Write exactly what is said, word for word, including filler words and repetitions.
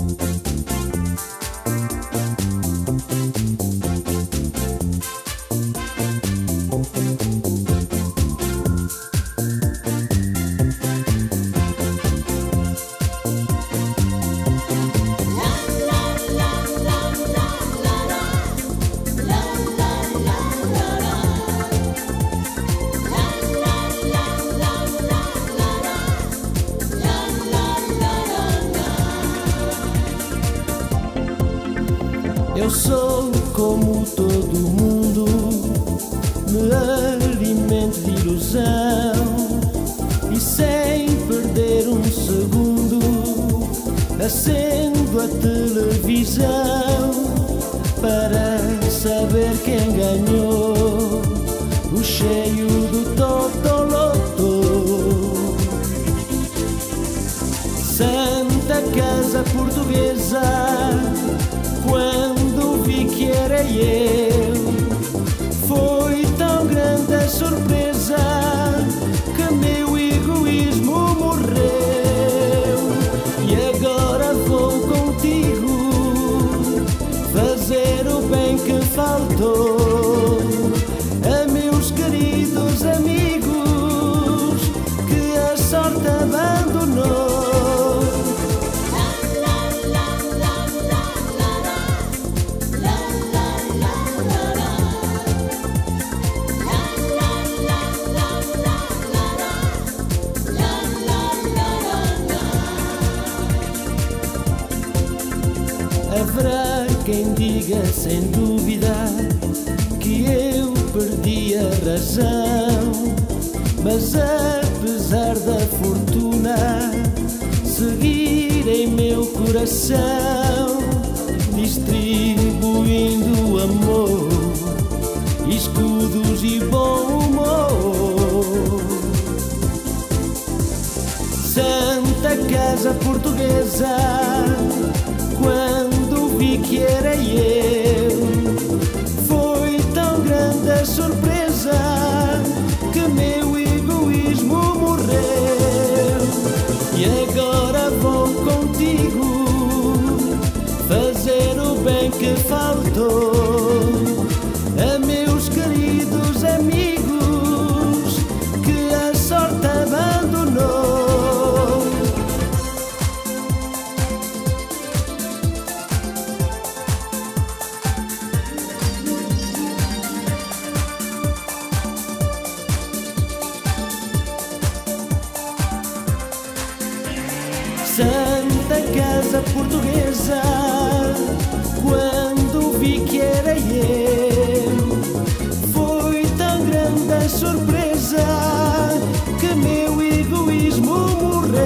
Eu sou como todo mundo, me alimento de ilusão e sem perder um segundo acendo a televisão para saber quem ganhou o cheio do Totoloto. Santa Casa Portuguesa, quando vi que era eu, foi tão grande a surpresa que meu egoísmo morreu. E agora vou contigo fazer o bem que faltou a meus queridos amigos que a sorte abandonou. Haverá quem diga sem dúvida que eu perdi a razão, mas apesar da fortuna seguir em meu coração, distribuindo amor, escudos e bom humor. Santa Casa Portuguesa, quando vi que era eu, foi tão grande a surpresa que meu egoísmo morreu. E agora vou contigo fazer o bem que faltou a meus queridos amigos que a sorte abandonou. Santa Casa Portuguesa, quando vi que era eu, foi tão grande a surpresa que meu egoísmo morreu.